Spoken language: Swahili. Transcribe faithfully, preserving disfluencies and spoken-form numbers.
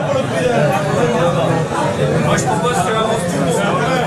Moi je propose que avance tout le monde.